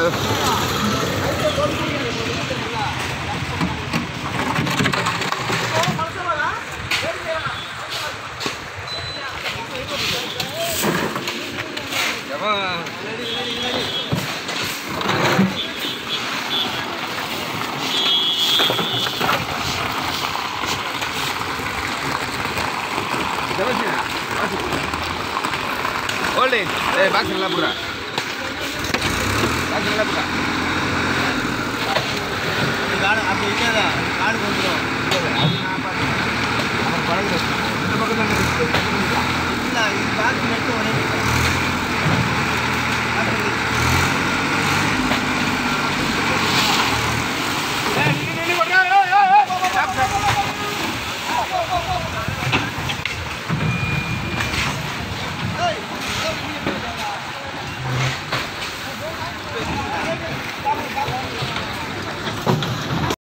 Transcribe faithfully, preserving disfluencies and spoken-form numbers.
Hold it. Eh, back in la pura. Back in la pura. காடு அப்படி இல்ல காடு கொண்டுறோம் இல்ல அது நான் பாத்து நம்ம பழகுறோம் இந்த பக்கம் தான் இல்ல இது பாத்து